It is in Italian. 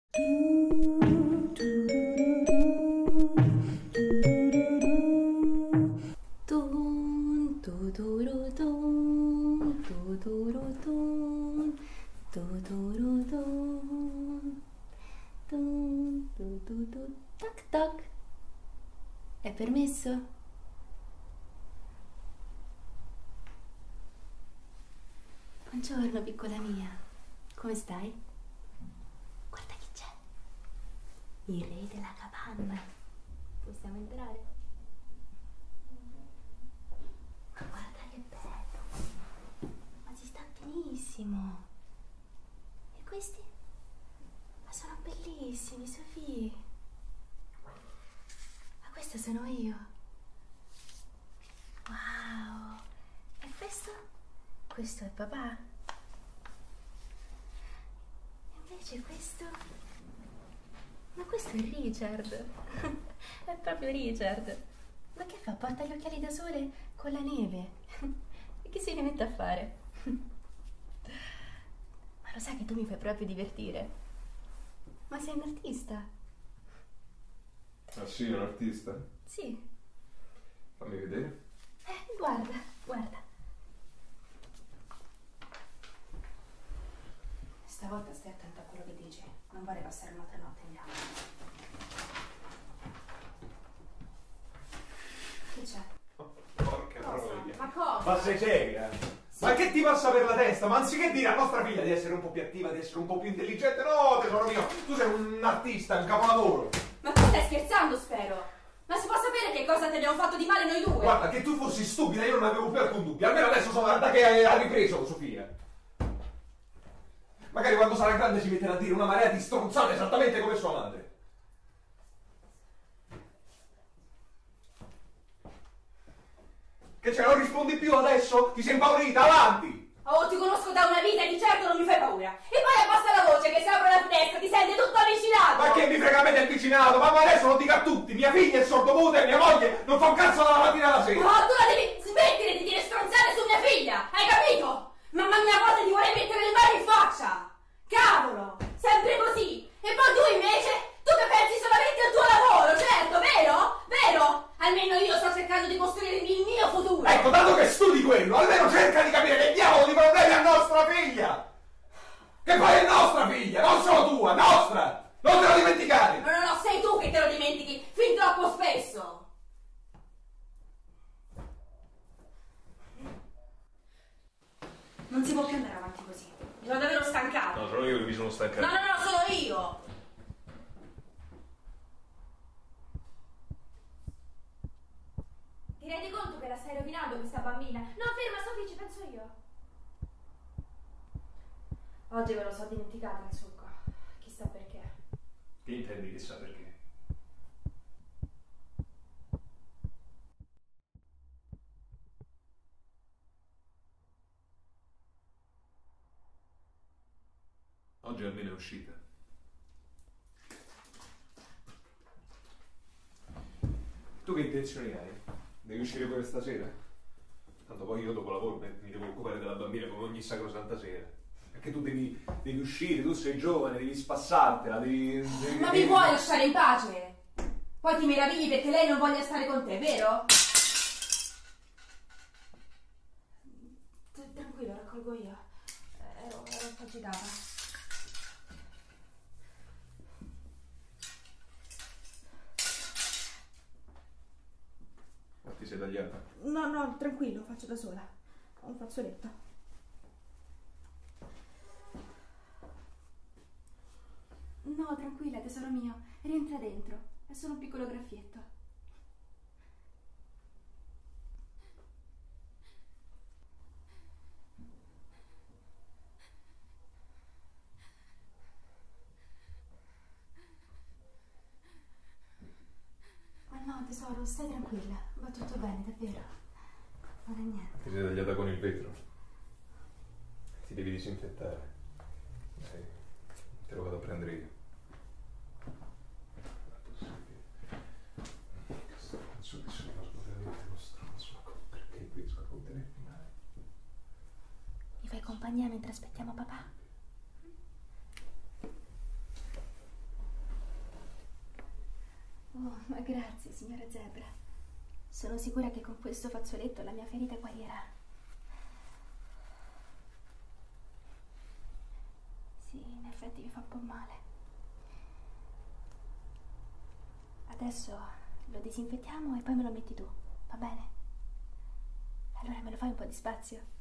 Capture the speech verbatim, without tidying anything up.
Toc toc. È permesso? Buongiorno, piccola mia. Come stai? Guarda chi c'è. Il re della capanna. Possiamo entrare? Ma guarda che bello. Ma si sta benissimo. E questi? Ma sono bellissimi, Sofì. Ma questa sono io. Wow. E questo? Questo è papà. E invece questo? Ma questo è Richard. È proprio Richard. Ma che fa? Porta gli occhiali da sole con la neve. E che si rimette a fare? Ma lo sai che tu mi fai proprio divertire? Ma sei un artista? Ah sì, un artista? Sì. Fammi vedere. Eh, guarda, guarda. Stavolta stai attento a quello che dici. Non vorrei passare un'altra notte in bianco. Che c'è? Oh, porca Cosa? troia. Ma cosa? Ma sei seria? Sì. Ma che ti passa per la testa? Ma anziché dire a nostra figlia di essere un po' più attiva, di essere un po' più intelligente, no tesoro mio, tu sei un artista, un capolavoro. Ma tu stai scherzando, spero? Ma si può sapere che cosa ti abbiamo fatto di male noi due? Guarda, che tu fossi stupida io non avevo più alcun dubbio. Almeno adesso so da che hai ripreso, Sofia. Magari quando sarà grande si metterà a dire una marea di stronzate esattamente come sua madre. Che ce non rispondi più adesso? Ti sei impaurita? Avanti! Oh, ti conosco da una vita e di certo non mi fai paura. E poi abbassa la voce che se apro la finestra ti senti tutto avvicinato. Ma che mi frega a me del vicinato? Ma adesso lo dica a tutti. Mia figlia è sordomuta e mia moglie non fa un cazzo dalla mattina alla sera. Ma tu la devi smettere di dire stronzate su mia figlia. Hai capito? Mamma mia, a volte ti vorrei mettere le mani in faccia. Cavolo, sempre così. E poi tu invece, tu che pensi solamente al tuo lavoro, certo, vero? Vero? Almeno io sto cercando di costruirmi il mio futuro. Ecco, dato che studi quello, almeno cerca di capire che diavolo di problemi ha nostra figlia. Che poi è nostra figlia, non solo tua, nostra. Non te lo dimenticare. No, no, no, sei tu che te lo dimentichi fin troppo spesso. Non si può più andare avanti così. Mi sono davvero stancato. No, sono io che mi sono stancato. No, no, no, sono io. Ti rendi conto che la stai rovinando questa bambina? No, ferma, Sofì, ci penso io. Oggi ve lo so dimenticato il succo. Chissà perché. Che intendi chissà perché? Oggi almeno è uscita. Tu che intenzioni hai? Devi uscire pure stasera? Tanto poi io dopo lavoro mi devo occupare della bambina come ogni sacrosanta sera. Perché tu devi, devi uscire, tu sei giovane, devi spassartela, devi... devi Ma devi... mi vuoi lasciare in pace? Poi ti meravigli perché lei non voglia stare con te, vero? Tranquillo, raccolgo io. Ero, ero un po' agitata. Ma ti sei tagliata? No, no, tranquillo, faccio da sola. Ho un fazzoletto. No, tranquilla, tesoro mio. Rientra dentro. È solo un piccolo graffietto. Ma no, tesoro, stai tranquilla. Va tutto bene, davvero. Non è niente. Ti sei tagliata con il vetro? Ti devi disinfettare. Dai, te lo vado a prendere io. Mi fai compagnia mentre aspettiamo papà? Ma grazie, signora Zebra. Sono sicura che con questo fazzoletto la mia ferita guarirà. Sì, in effetti mi fa un po' male. Adesso lo disinfettiamo e poi me lo metti tu, va bene? Allora me lo fai un po' di spazio?